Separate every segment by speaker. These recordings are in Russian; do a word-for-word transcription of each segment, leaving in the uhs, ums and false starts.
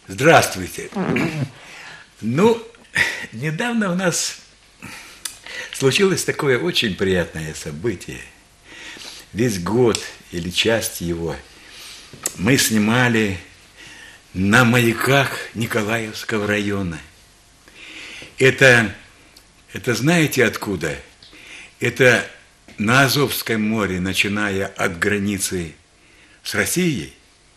Speaker 1: Здравствуйте. Ну, недавно у нас случилось такое очень приятное событие. Весь год или часть его мы снимали на маяках Николаевского района. Это, это знаете откуда? Это на Азовском море, начиная от границы с Россией.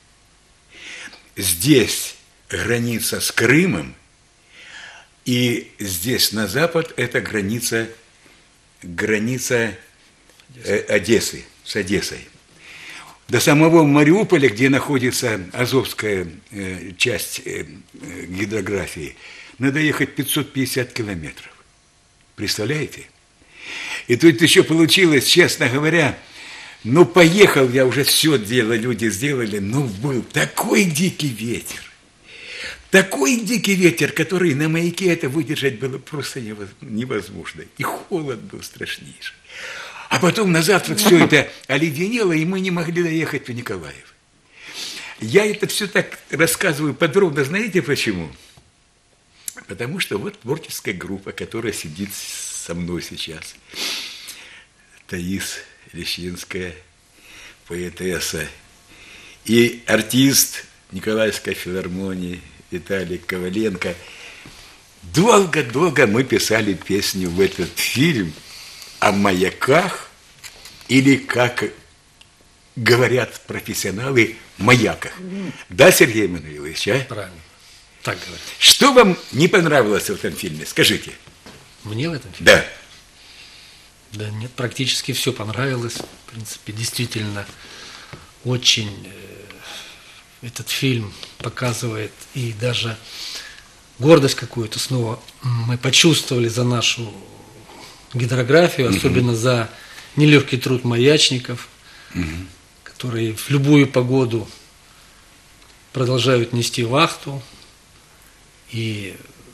Speaker 1: Здесь граница с Крымом, и здесь на запад это граница, граница э, Одессы, с Одессой. До самого Мариуполя, где находится Азовская э, часть э, э, гидрографии, надо ехать пятьсот пятьдесят километров. Представляете? И тут еще получилось, честно говоря, ну поехал я, уже все дело люди сделали, но был такой дикий ветер. Такой дикий ветер, который на маяке это выдержать было просто невозможно. И холод был страшнейший. А потом на завтра все это оледенело, и мы не могли доехать в Николаев. Я это все так рассказываю подробно. Знаете почему? Потому что вот творческая группа, которая сидит со мной сейчас. Таис Лещинская, поэтесса. И артист Николаевской филармонии Виталий Коваленко. Долго-долго мы писали песню в этот фильм о маяках, или, как говорят профессионалы, маяках. Да, Сергей Эммануилович, а?
Speaker 2: Правильно, так говорят.
Speaker 1: Что вам не понравилось в этом фильме? Скажите.
Speaker 2: Мне в этом фильме?
Speaker 1: Да.
Speaker 2: Да нет, практически все понравилось. В принципе, действительно, очень э, этот фильм показывает и даже гордость какую-то снова мы почувствовали за нашу гидрографию, особенно mm-hmm. за нелегкий труд маячников, mm-hmm. которые в любую погоду продолжают нести вахту. И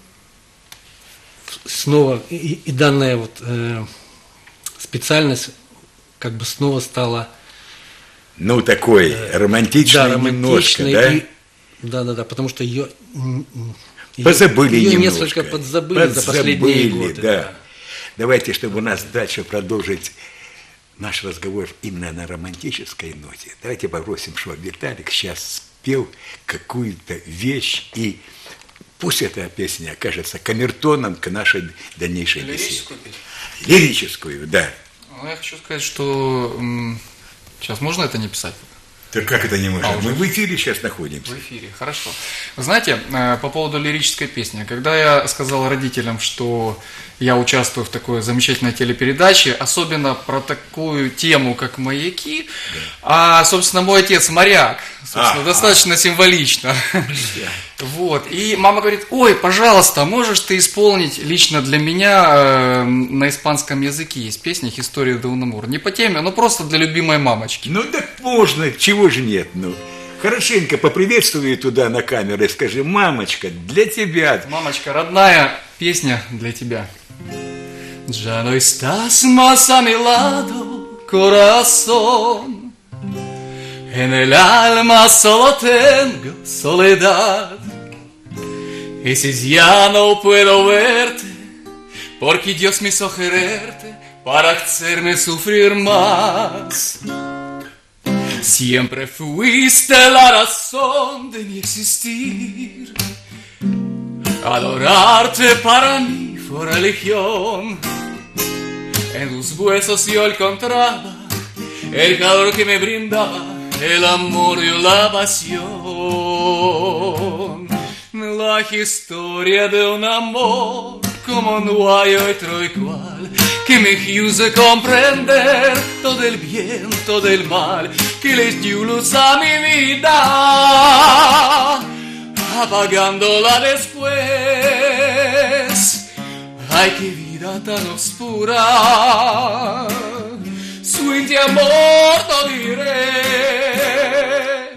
Speaker 2: снова, и, и данная вот э, специальность как бы снова стала...
Speaker 1: Ну, такой э, романтичный, да, немножко, да?
Speaker 2: И, да, да, да, потому что ее...
Speaker 1: Позабыли
Speaker 2: ее
Speaker 1: немножко.
Speaker 2: несколько подзабыли, подзабыли за последние годы.
Speaker 1: Да. Да. Давайте, чтобы у нас дальше продолжить наш разговор именно на романтической ноте, давайте попросим, чтобы Виталик сейчас спел какую-то вещь, и пусть эта песня окажется камертоном к нашей дальнейшей беседе.
Speaker 3: Лирическую песню?
Speaker 1: Лирическую, да.
Speaker 3: Ну, я хочу сказать, что... Сейчас можно это не писать?
Speaker 1: Так как это не можно?
Speaker 3: А,
Speaker 1: Мы в эфире сейчас находимся.
Speaker 3: В эфире, хорошо. Вы знаете, по поводу лирической песни, когда я сказал родителям, что я участвую в такой замечательной телепередаче, особенно про такую тему, как маяки, да. а, собственно, мой отец моряк, собственно, а, достаточно а. символично. Да. Вот. И мама говорит: ой, пожалуйста, можешь ты исполнить лично для меня э, на испанском языке есть песня «История де un amor». Не по теме, но просто для любимой мамочки.
Speaker 1: Ну так можно, чего же нет, ну. Хорошенько поприветствуй туда на камеру и скажи: мамочка, для тебя.
Speaker 3: Мамочка, родная, песня для тебя. Ya no estás más a mi lado, corazón. En el alma solo tengo soledad. Y si ya no puedo verte, porque Dios me hizo quererte para hacerme sufrir más. Siempre fuiste la razón de mi existir. Adorarte para mí fue religión. En tus huesos yo encontraba el calor que me brindaba el amor y la pasión. La historia de un amor como no hay otro igual, que me hizo comprender todo el bien, todo el mal, que les dio luz a mi vida, apagándola después. Ay, qué vida tan oscura, sin ti amor no diré.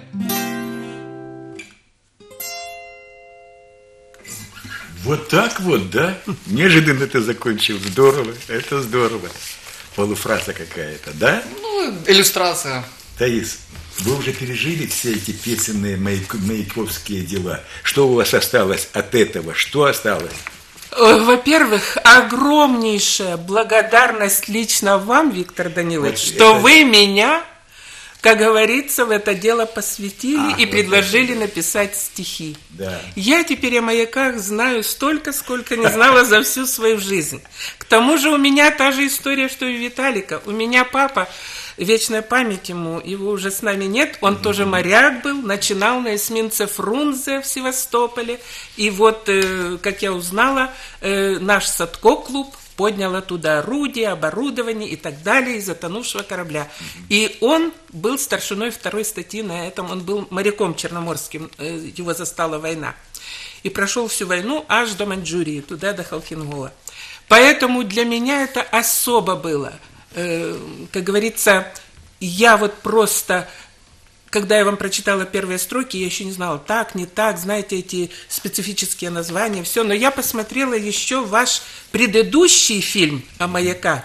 Speaker 1: Вот так вот, да? Неожиданно ты закончил. Здорово, это здорово. Полуфраза какая-то, да?
Speaker 3: Ну, иллюстрация.
Speaker 1: Таис, вы уже пережили все эти песенные маяк, маяковские дела. Что у вас осталось от этого? Что осталось?
Speaker 4: Во-первых, огромнейшая благодарность лично вам, Виктор Данилович,
Speaker 1: Вот
Speaker 4: что
Speaker 1: это...
Speaker 4: вы меня, как говорится, в это дело посвятили
Speaker 1: а,
Speaker 4: и
Speaker 1: вот
Speaker 4: предложили
Speaker 1: это.
Speaker 4: написать стихи.
Speaker 1: Да.
Speaker 4: Я теперь о маяках знаю столько, сколько не знала за всю свою жизнь. К тому же у меня та же история, что и у Виталика. У меня папа, вечная память ему, его уже с нами нет, он mm-hmm. тоже моряк был, начинал на эсминце Фрунзе в Севастополе. И вот, как я узнала, наш Садко-клуб поднял оттуда орудия, оборудование и так далее из затонувшего корабля. Mm-hmm. И он был старшиной второй статьи на этом, он был моряком черноморским, его застала война. И прошел всю войну аж до Маньчжурии, туда до Халхингола. Поэтому для меня это особо было. Как говорится, я вот просто, когда я вам прочитала первые строки, я еще не знала, так, не так, знаете, эти специфические названия, все, но я посмотрела еще ваш предыдущий фильм о маяках.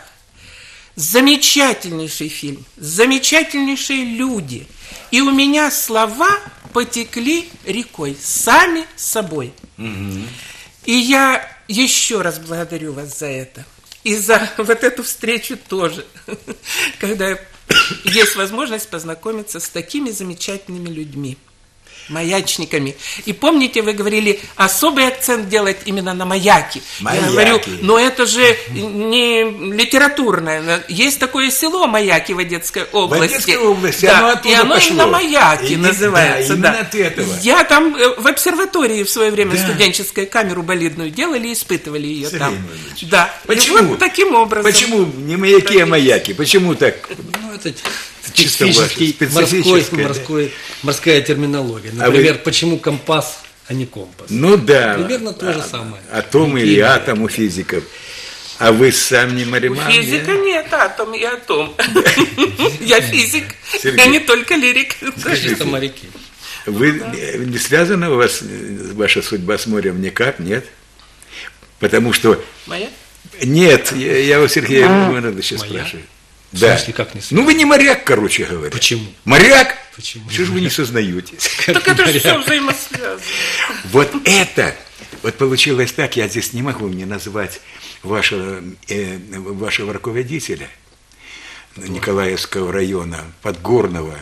Speaker 4: Замечательнейший фильм, замечательнейшие люди. И у меня слова потекли рекой, сами собой. Угу. И я еще раз благодарю вас за это. И за вот эту встречу тоже, когда есть возможность познакомиться с такими замечательными людьми, маячниками. И помните, вы говорили, особый акцент делать именно на маяки.
Speaker 1: Маяки.
Speaker 4: Я говорю, но это же не литературное. Есть такое село Маяки в Одесской области. В
Speaker 1: Одесской области,
Speaker 4: да,
Speaker 1: оно оттуда
Speaker 4: и оно
Speaker 1: пошло.
Speaker 4: именно Маяки
Speaker 1: и,
Speaker 4: называется.
Speaker 1: Да,
Speaker 4: да.
Speaker 1: именно от этого.
Speaker 4: Я там в обсерватории в свое время
Speaker 1: да.
Speaker 4: студенческую камеру болидную делали, испытывали ее
Speaker 1: Сергей
Speaker 4: там.
Speaker 1: Иванович,
Speaker 4: Да.
Speaker 1: почему?
Speaker 4: И вот таким образом.
Speaker 1: Почему не маяки, а маяки? Почему так?
Speaker 2: Ну, это
Speaker 1: чисто
Speaker 2: специфический морской, морской, да? морская терминология. Например, а вы... почему компас, а не компас?
Speaker 1: Ну да.
Speaker 2: Примерно
Speaker 1: а,
Speaker 2: то же самое.
Speaker 1: Атом или атом у физиков. А вы сам не мариман?
Speaker 4: У физика нет, атом и атом. Я физик, я не только лирик.
Speaker 2: Чисто моряки.
Speaker 1: Вы не связана у вас ваша судьба с морем никак, нет? Потому что...
Speaker 4: Моя?
Speaker 1: Нет, я, я у Сергея Ивановича спрашиваю.
Speaker 2: В
Speaker 1: да.
Speaker 2: смысле, как не связано?
Speaker 1: Ну вы не моряк, короче говоря.
Speaker 2: Почему?
Speaker 1: Моряк?
Speaker 2: Почему?
Speaker 1: Что же вы не сознаетесь?
Speaker 4: Так это же все взаимосвязано.
Speaker 1: Вот это, вот получилось так, я здесь не могу не назвать вашего, э, вашего руководителя Николаевского района, Подгорного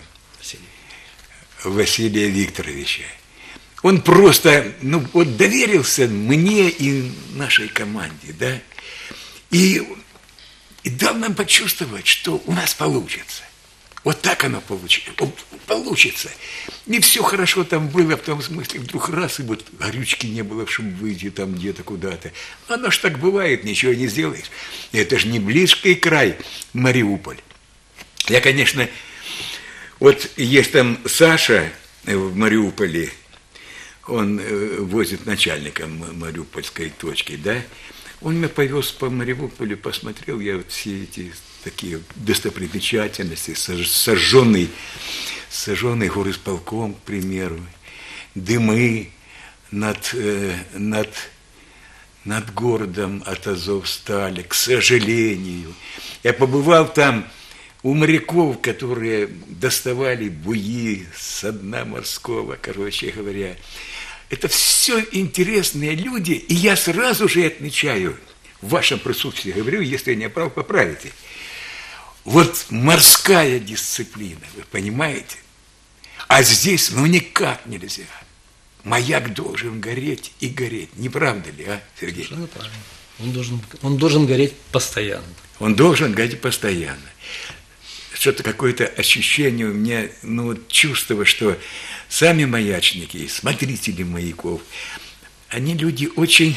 Speaker 1: Василия Викторовича. Он просто, ну, вот доверился мне и нашей команде, да, и, и дал нам почувствовать, что у нас получится. Вот так оно получится. получится. Не все хорошо там было, в том смысле, вдруг раз, и вот горючки не было, чтобы выйти там где-то куда-то. Оно ж так бывает, ничего не сделаешь. Это же не близкий край, Мариуполь. Я, конечно, вот есть там Саша в Мариуполе, он э, возит начальника мариупольской точки, да, он меня повез по Мариуполю, посмотрел я вот все эти такие достопримечательности, сожженный, сожженный горисполком, к примеру, дымы над, э, над, над городом от Азовстали, к сожалению. Я побывал там у моряков, которые доставали буи со дна морского, короче говоря. Это все интересные люди, и я сразу же отмечаю в вашем присутствии, говорю, если я не прав, поправите. Вот морская дисциплина, вы понимаете? А здесь ну никак нельзя. Маяк должен гореть и гореть. Не правда ли, а, Сергей?
Speaker 2: Совершенно правильно. Он должен, он должен гореть постоянно.
Speaker 1: Он должен гореть постоянно. Что-то какое-то ощущение у меня, ну, чувство, что сами маячники, смотрители маяков, они люди очень,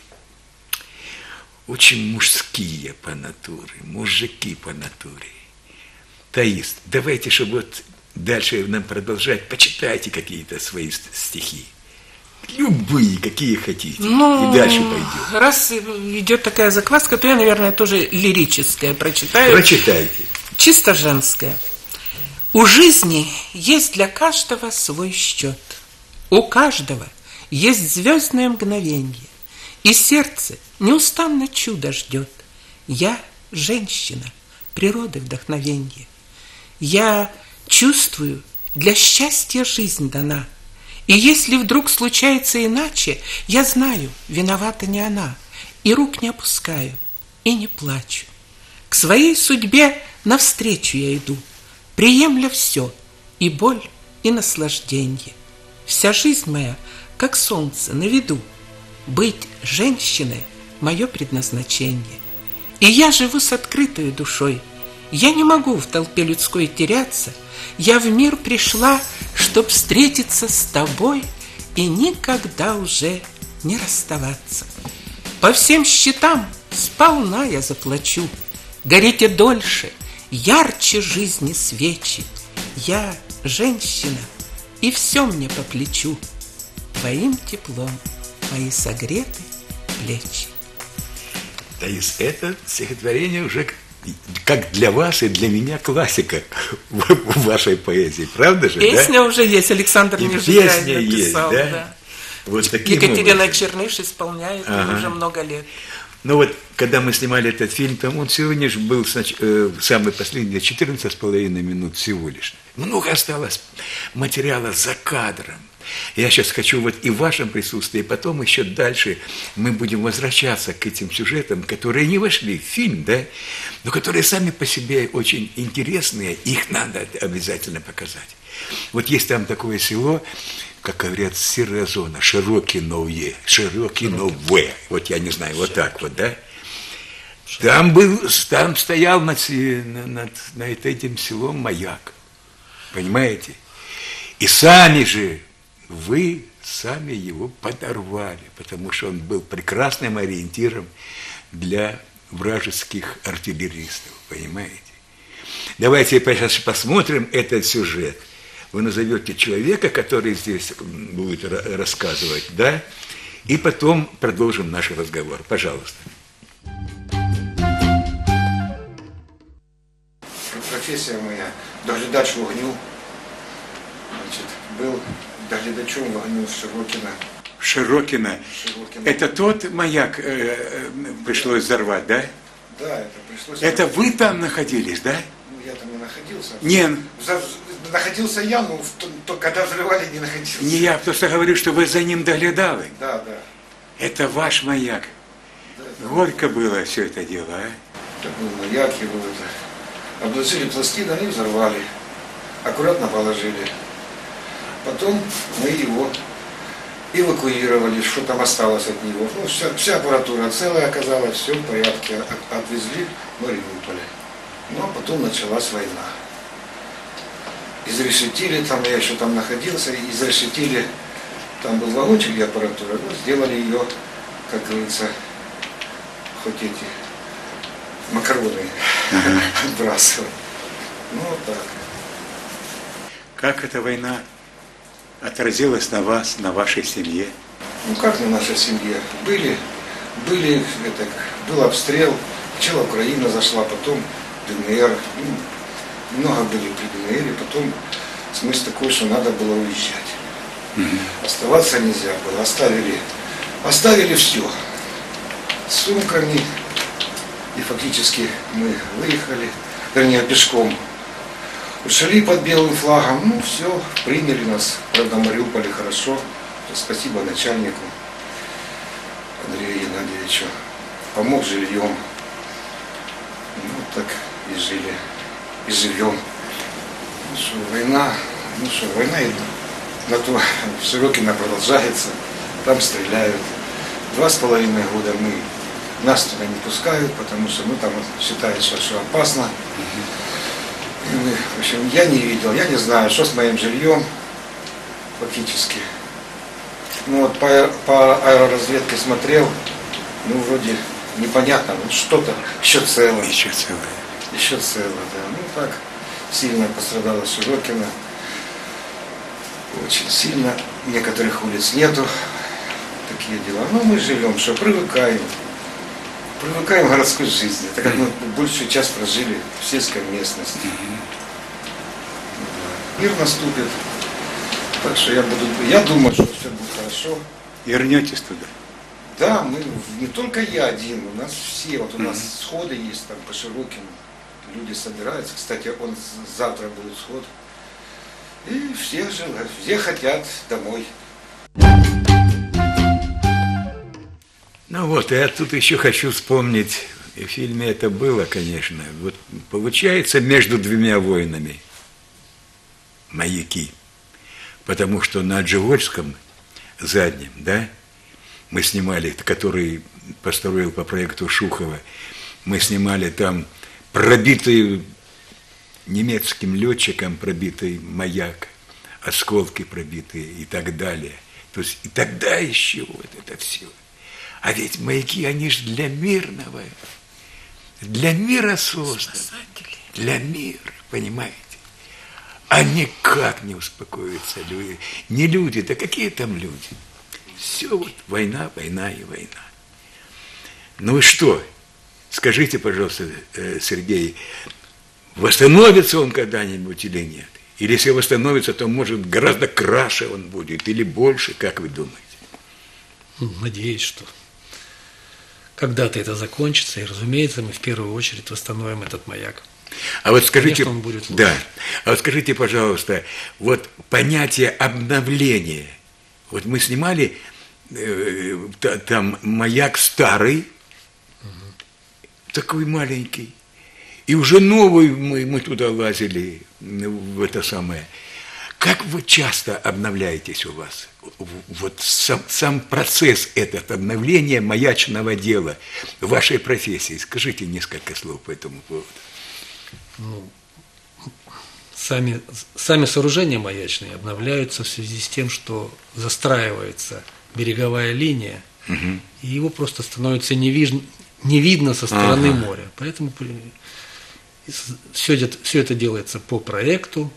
Speaker 1: очень мужские по натуре, мужики по натуре. Таист, давайте, чтобы вот дальше нам продолжать, почитайте какие-то свои стихи. Любые, какие хотите. Ну, и дальше пойдем.
Speaker 4: Раз идет такая закваска, то я, наверное, тоже лирическое прочитаю.
Speaker 1: Прочитайте.
Speaker 4: Чисто женское. У жизни есть для каждого свой счет. У каждого есть звездное мгновенье. И сердце неустанно чудо ждет. Я женщина, природы вдохновенье. Я чувствую Для счастья жизнь дана. И если вдруг случается иначе, я знаю, виновата не она. И рук не опускаю, и не плачу. К своей судьбе навстречу я иду, приемля все, и боль, и наслажденье. Вся жизнь моя, как солнце, на виду. Быть женщиной – мое предназначение. И я живу с открытой душой. Я не могу в толпе людской теряться. Я в мир пришла, чтоб встретиться с тобой и никогда уже не расставаться. По всем счетам сполна я заплачу. Горите дольше, ярче жизни свечи. Я женщина, и все мне по плечу. Твоим теплом мои согреты плечи.
Speaker 1: То есть это стихотворение уже как для вас и для меня классика в вашей поэзии, правда же?
Speaker 4: Песня
Speaker 1: да?
Speaker 4: уже есть, Александр
Speaker 1: и
Speaker 4: Нежигай
Speaker 1: песня
Speaker 4: написал.
Speaker 1: есть, да?
Speaker 4: Да.
Speaker 1: Вот таким
Speaker 4: Екатерина
Speaker 1: образом.
Speaker 4: Черныш исполняет
Speaker 1: Ага.
Speaker 4: уже много лет.
Speaker 1: Ну вот, когда мы снимали этот фильм, там он сегодня же был снач... э, самый последний, четырнадцать с половиной минут всего лишь. Много осталось материала за кадром. Я сейчас хочу вот и в вашем присутствии, и потом еще дальше мы будем возвращаться к этим сюжетам, которые не вошли в фильм, да, но которые сами по себе очень интересные, их надо обязательно показать. Вот есть там такое село, как говорят, серая зона, Широкинове, Широкинове, вот я не знаю, вот так вот, да. Там был, там стоял над, над, над этим селом маяк, понимаете? И сами же, вы сами его подорвали, потому что он был прекрасным ориентиром для вражеских артиллеристов, понимаете? Давайте сейчас посмотрим этот сюжет. Вы назовете человека, который здесь будет рассказывать, да? И потом продолжим наш разговор. Пожалуйста.
Speaker 5: Профессия моя доглядач вогню. Значит, был доглядачом вогню Широкина.
Speaker 1: Широкина.
Speaker 5: Широкина.
Speaker 1: Это тот маяк э, пришлось взорвать, да?
Speaker 5: Да, это пришлось...
Speaker 1: Это вы там находились, да?
Speaker 5: Ну, я там не находился.
Speaker 1: Нет.
Speaker 5: За- Находился я, но в то, то, когда взрывали, не находился.
Speaker 1: Не я, просто говорю, что вы за ним доглядали.
Speaker 5: Да, да.
Speaker 1: Это ваш маяк.
Speaker 5: да это,
Speaker 1: Горько было все это дело, а?
Speaker 5: это был маяк, его это... Обложили пластины, они взорвали. Аккуратно положили. Потом мы его эвакуировали, что там осталось от него. Ну, вся, вся аппаратура целая оказалась, все в порядке. От, отвезли в Мариуполь. Ну, а потом началась война. Изрешетили, там я еще там находился, изрешетили, там был вагончик для аппаратуры, ну, сделали ее, как говорится, хоть эти макароны отбрасывать. Ну, вот так.
Speaker 1: Как эта война отразилась на вас, на вашей семье?
Speaker 5: Ну, как на нашей семье? Были, были, это, был обстрел, сначала Украина зашла, потом ДНР, ну, много были при ДНР, потом смысл такой, что надо было уезжать. Mm-hmm. Оставаться нельзя было. Оставили, оставили все. С сумками. И фактически мы выехали, вернее, пешком. Ушли под белым флагом. Ну, все, приняли нас. Правда, в Мариуполе хорошо. Спасибо начальнику Андрею Геннадьевичу. Помог жильем. Ну, так и жили. И живем. Ну что, война, ну что, война и на то в Широкино продолжается, там стреляют. Два с половиной года мы, нас туда не пускают, потому что ну, там считают, что, что опасно. И мы, в общем, я не видел, я не знаю, что с моим жильем фактически. Ну вот по, по аэроразведке смотрел, ну вроде непонятно, ну что-то еще целое.
Speaker 1: Еще целое.
Speaker 5: Еще целое, да. Ну так сильно пострадала Широкино. Очень сильно. Некоторых улиц нету. Такие дела. Но мы живем, что привыкаем. Привыкаем к городской жизни. Так как мы большую часть прожили в сельской местности. Да. Мир наступит. Так что я буду. Я думаю, что все будет хорошо.
Speaker 1: Вернетесь туда?
Speaker 5: Да, мы не только я один, у нас все. Вот у нас сходы есть там по Широкину. Люди собираются. Кстати, он завтра будет сход. И все желают, все хотят домой.
Speaker 1: Ну вот, я тут еще хочу вспомнить, и в фильме это было, конечно. Вот получается между двумя войнами маяки. Потому что на Джевольском заднем, да, мы снимали, который построил по проекту Шухова, мы снимали там пробитый немецким летчиком пробитый маяк, осколки пробитые и так далее. То есть и тогда еще вот это все. А ведь маяки, они же для мирного, для мира созданы, для мира, понимаете? А никак не успокоятся люди. Не люди, да какие там люди? Все вот война, война и война. Ну и что? Скажите, пожалуйста, Сергей, восстановится он когда-нибудь или нет? Или если восстановится, то, может, гораздо краше он будет или больше, как вы думаете?
Speaker 2: Надеюсь, что когда-то это закончится, и, разумеется, мы в первую очередь восстановим этот маяк.
Speaker 1: А вот скажите,
Speaker 2: Конечно, он будет лучше.
Speaker 1: Да, а вот скажите, пожалуйста, вот понятие обновления. Вот мы снимали э, там маяк старый, угу. такой маленький, и уже новый мы, мы туда лазили, в это самое. Как вы часто обновляетесь у вас? Вот сам, сам процесс этот обновления маячного дела в вашей профессии. Скажите несколько слов по этому поводу.
Speaker 2: Ну, сами, сами сооружения маячные обновляются в связи с тем, что застраивается береговая линия, угу. и его просто становится не, виж, не видно со стороны ага. моря. Поэтому все это, все это делается по проекту,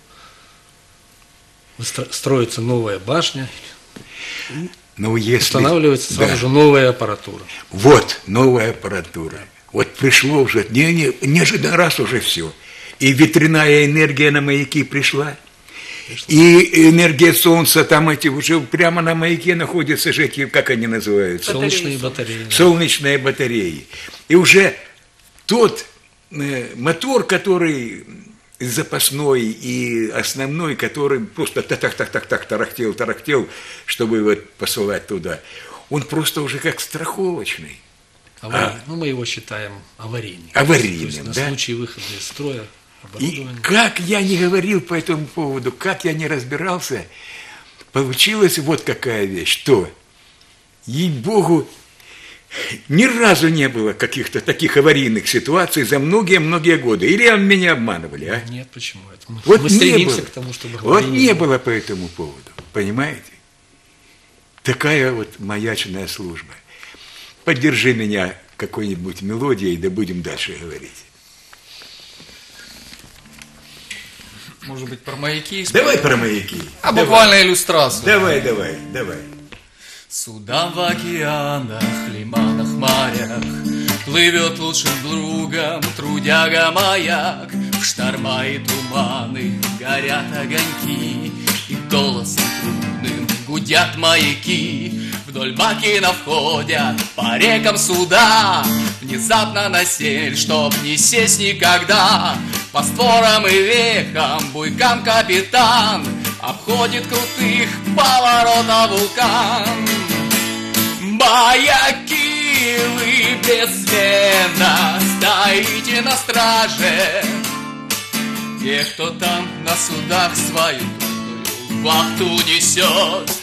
Speaker 2: строится новая башня,
Speaker 1: ну, если...
Speaker 2: устанавливается сразу
Speaker 1: да.
Speaker 2: же новая аппаратура.
Speaker 1: Вот, новая аппаратура. Вот пришло уже, не, не, неожиданно раз уже все. И ветряная энергия на маяки пришла, конечно. И энергия солнца, там эти уже прямо на маяке находятся же эти, как они называются?
Speaker 2: Солнечные батареи. Да.
Speaker 1: Солнечные батареи. И уже тот э, мотор, который запасной и основной, который просто так-так-так-так тарахтел, тарахтел, чтобы вот посылать туда, он просто уже как страховочный.
Speaker 2: Аварий. А, ну, мы его считаем аварийным.
Speaker 1: Аварийным,
Speaker 2: то есть, на
Speaker 1: да?
Speaker 2: случай выхода из строя оборудования.
Speaker 1: И как я не говорил по этому поводу, как я не разбирался, получилась вот какая вещь, что, ей-богу, ни разу не было каких-то таких аварийных ситуаций за многие-многие годы. Или меня обманывали, а?
Speaker 2: Нет, почему? Это мы,
Speaker 1: вот
Speaker 2: мы стремимся
Speaker 1: было.
Speaker 2: к тому, чтобы...
Speaker 1: Вот не было. было по этому поводу, понимаете? Такая вот маячная служба. Поддержи меня какой-нибудь мелодией, да будем дальше говорить.
Speaker 3: Может быть, про маяки?
Speaker 1: Давай про маяки.
Speaker 3: А
Speaker 1: давай.
Speaker 3: Буквально иллюстрацию.
Speaker 1: Давай, давай, давай.
Speaker 3: Судам в океанах, лиманах, морях плывет лучшим другом трудяга маяк. В шторма и туманы горят огоньки, и голосом трудным гудят маяки. Вдоль бакина входят по рекам суда, внезапно на сель, чтоб не сесть никогда. По створам и векам, буйкам капитан обходит крутых поворота вулкан. Маяки, вы бессменно стоите на страже тех, кто там на судах свою трудную вахту несет.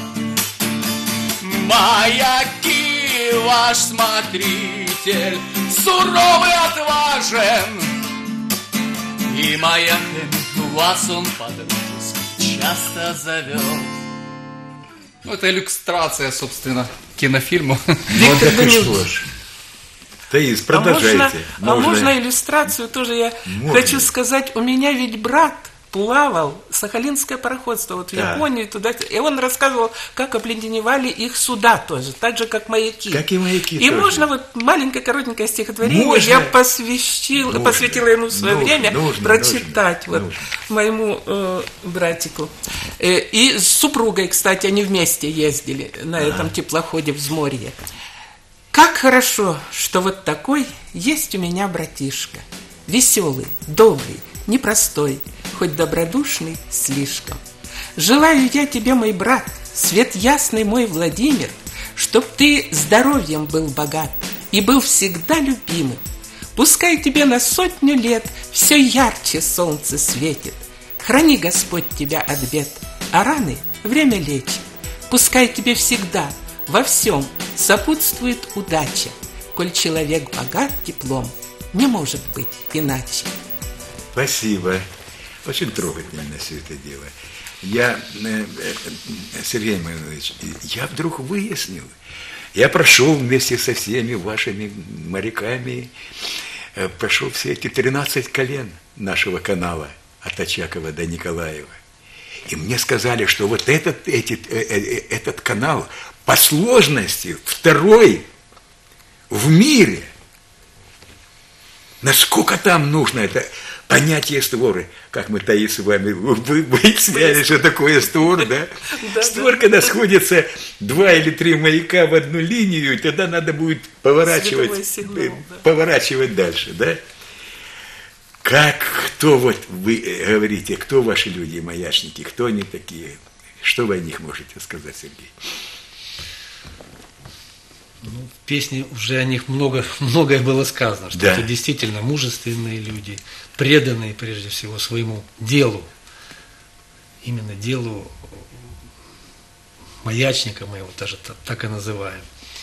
Speaker 3: Маяки, ваш смотритель суровый, отважен, и маяками вас он по-дружески часто зовет. Ну, это иллюстрация, собственно, кинофильма.
Speaker 4: Виктор Данилович,
Speaker 1: Таис, продолжайте.
Speaker 4: А можно, можно... А можно иллюстрацию тоже я можно. Хочу сказать. У меня ведь брат плавал Сахалинское пароходство вот в да. Японию туда, и он рассказывал, как обледеневали их суда тоже, так же как маяки.
Speaker 1: Как и маяки.
Speaker 4: И
Speaker 1: тоже. Можно
Speaker 4: вот маленькое коротенькое стихотворение
Speaker 1: можно.
Speaker 4: Я посвящил, нужно. посвятила ему в свое
Speaker 1: нужно.
Speaker 4: время
Speaker 1: нужно.
Speaker 4: прочитать
Speaker 1: нужно.
Speaker 4: вот
Speaker 1: нужно.
Speaker 4: моему э, братику. Э, и с супругой, кстати, они вместе ездили на ага. этом теплоходе взморье. Как хорошо, что вот такой есть у меня братишка, веселый, добрый, непростой. хоть добродушный слишком. Желаю я тебе, мой брат, свет ясный мой Владимир, чтоб ты здоровьем был богат и был всегда любимым. Пускай тебе на сотню лет все ярче солнце светит. Храни Господь тебя от бед, а раны время лечит. Пускай тебе всегда во всем сопутствует удача, коль человек богат теплом, не может быть иначе.
Speaker 1: Спасибо. Очень трогательно все это дело. Я, Сергей Иванович, я вдруг выяснил, я прошел вместе со всеми вашими моряками, прошел все эти тринадцать колен нашего канала от Очакова до Николаева. И мне сказали, что вот этот, эти, этот канал по сложности второй в мире. Насколько там нужно это понятие створы, как мы, Таис, с вами выясняли, что такое створ, да? Створ, когда сходятся два или три маяка в одну линию, и тогда надо будет поворачивать, поворачивать дальше, да? Как, кто вот вы говорите, кто ваши люди, маячники, кто они такие? Что вы о них можете сказать, Сергей?
Speaker 2: Ну, в песне уже о них много, многое было сказано, что да. Это действительно мужественные люди, преданные прежде всего своему делу, именно делу маячника, мы его даже так и называем.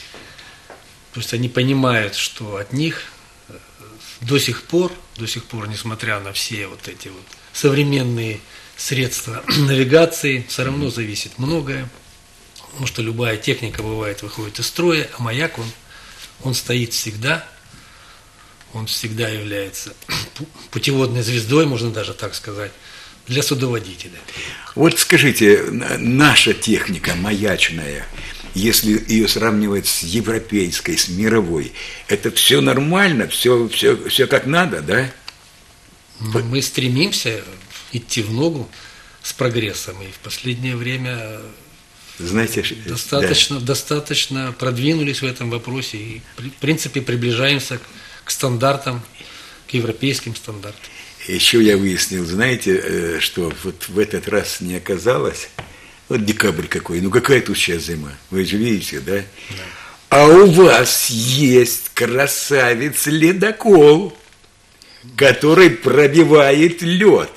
Speaker 2: То есть они понимают, что от них до сих пор, до сих пор, несмотря на все вот эти вот современные средства навигации, все равно зависит многое. Потому что любая техника, бывает, выходит из строя, а маяк, он, он стоит всегда, он всегда является путеводной звездой, можно даже так сказать, для судоводителя.
Speaker 1: Вот скажите, наша техника маячная, если ее сравнивать с европейской, с мировой, это все нормально, все, все, все как надо, да?
Speaker 2: Мы стремимся идти в ногу с прогрессом, и в последнее время...
Speaker 1: Знаете,
Speaker 2: достаточно,
Speaker 1: да.
Speaker 2: достаточно продвинулись в этом вопросе и, в принципе, приближаемся к стандартам, к европейским стандартам.
Speaker 1: Еще я выяснил, знаете, что вот в этот раз не оказалось, вот декабрь какой, ну какая тут сейчас зима, вы же видите, да? Да. А у вас есть красавец-ледокол, который пробивает лед.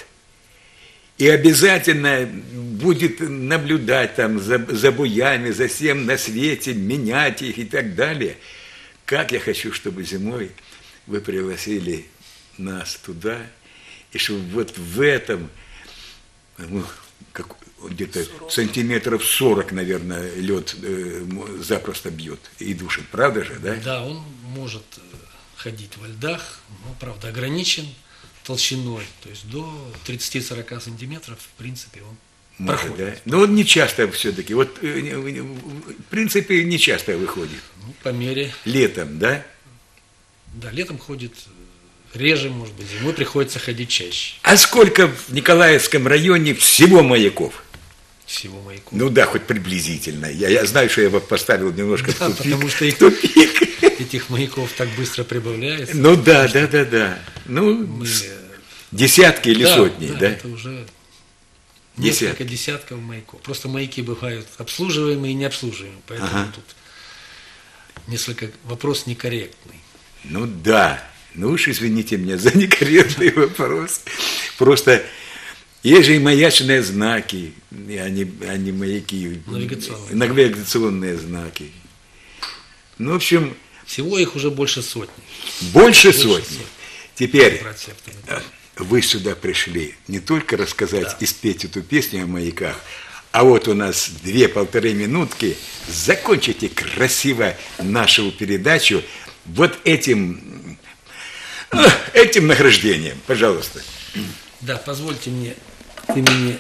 Speaker 1: И обязательно будет наблюдать там за, за буями, за всем на свете, менять их и так далее. Как я хочу, чтобы зимой вы пригласили нас туда, и чтобы вот в этом, ну, как, где-то сантиметров сорок, наверное, лед э, запросто бьет и душит. Правда же, да?
Speaker 2: Да, он может ходить во льдах, но, правда, ограничен толщиной, то есть до тридцати-сорока сантиметров, в принципе, он
Speaker 1: может,
Speaker 2: проходит.
Speaker 1: Да? Но он не часто все-таки, вот в принципе не часто выходит.
Speaker 2: Ну, по мере...
Speaker 1: Летом, да?
Speaker 2: Да, летом ходит реже, может быть, зимой приходится ходить чаще.
Speaker 1: А сколько в Николаевском районе всего маяков?
Speaker 2: Всего маяков?
Speaker 1: Ну да, хоть приблизительно. Я, я знаю, что я его поставил немножко
Speaker 2: да,
Speaker 1: в тупик.
Speaker 2: Потому что их,
Speaker 1: тупик.
Speaker 2: этих маяков так быстро прибавляется.
Speaker 1: Ну да, да, да, да. Ну, мы... десятки или
Speaker 2: да,
Speaker 1: сотни,
Speaker 2: да?
Speaker 1: Да,
Speaker 2: это уже
Speaker 1: Десятки.
Speaker 2: несколько десятков маяков. Просто маяки бывают обслуживаемые и необслуживаемые. Поэтому ага. тут несколько вопрос некорректный.
Speaker 1: Ну да. Ну уж извините меня за некорректный вопрос. Просто есть же и маячные знаки, а не, а не маяки.
Speaker 2: Навигационные.
Speaker 1: Навигационные знаки. Ну, в общем...
Speaker 2: Всего их уже больше сотни.
Speaker 1: Больше, больше сотни. сотни. Теперь вы сюда пришли не только рассказать да. и спеть эту песню о маяках, а вот у нас две-полторы минутки. Закончите красиво нашу передачу вот этим... этим награждением, пожалуйста.
Speaker 2: Да, позвольте мне от имени,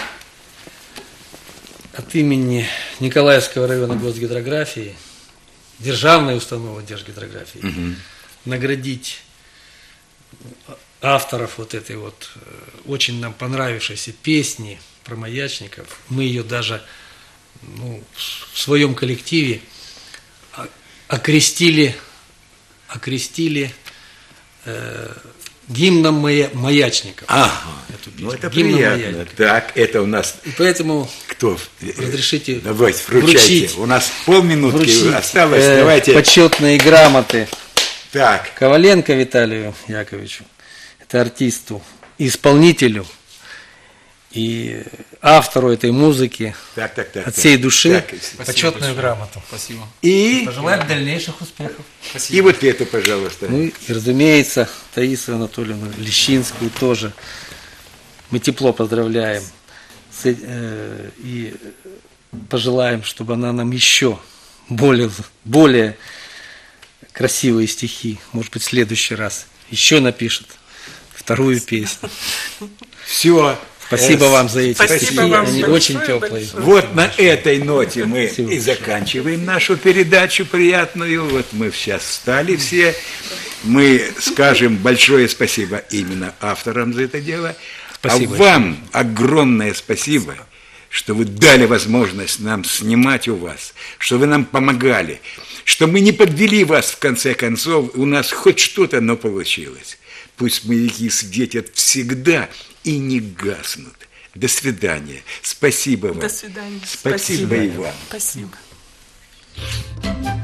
Speaker 2: от имени Николаевского района госгидрографии, державной установы держгидрографии, угу. наградить авторов вот этой вот очень нам понравившейся песни про маячников. Мы ее даже ну, в своем коллективе окрестили, окрестили гимном мая- маячников.
Speaker 1: Ага,
Speaker 2: Эту
Speaker 1: ну
Speaker 2: песню.
Speaker 1: это
Speaker 2: Гимном
Speaker 1: приятно.
Speaker 2: маятников.
Speaker 1: Так, это у нас
Speaker 2: И поэтому
Speaker 1: кто?
Speaker 2: разрешите
Speaker 1: Давайте, вручайте.
Speaker 2: вручить.
Speaker 1: У нас полминутки
Speaker 2: вручить,
Speaker 1: осталось.
Speaker 2: э,
Speaker 1: Давайте.
Speaker 2: почетные грамоты
Speaker 1: Так,
Speaker 2: Коваленко Виталию Яковлевичу, это артисту, исполнителю и автору этой музыки
Speaker 1: так, так, так.
Speaker 2: от
Speaker 1: так.
Speaker 2: всей души
Speaker 1: Так,
Speaker 3: Спасибо
Speaker 2: почетную
Speaker 3: большое.
Speaker 2: грамоту.
Speaker 3: Спасибо.
Speaker 1: и,
Speaker 2: Пожелаем дальнейших успехов.
Speaker 3: Спасибо.
Speaker 1: и вот это, пожалуйста.
Speaker 2: Ну и, разумеется, Таисию Анатольевну Лещинскую тоже мы тепло поздравляем с э- э, и пожелаем, чтобы она нам еще более, более красивые стихи, может быть, в следующий раз еще напишет вторую песню.
Speaker 1: Все.
Speaker 2: Спасибо вам за эти
Speaker 4: Спасибо
Speaker 2: стихи,
Speaker 4: вам
Speaker 2: они
Speaker 4: большое,
Speaker 2: очень теплые.
Speaker 4: большое.
Speaker 1: Вот на этой ноте мы
Speaker 2: Спасибо.
Speaker 1: и заканчиваем нашу передачу приятную. Вот мы сейчас встали все. Мы скажем большое спасибо именно авторам за это дело.
Speaker 2: Спасибо
Speaker 1: а вам огромное спасибо, что вы дали возможность нам снимать у вас, что вы нам помогали, что мы не подвели вас в конце концов, у нас хоть что-то, но получилось. Пусть маяки светят всегда и не гаснут. До свидания. Спасибо вам.
Speaker 4: До свидания.
Speaker 1: Спасибо и вам.
Speaker 4: Спасибо.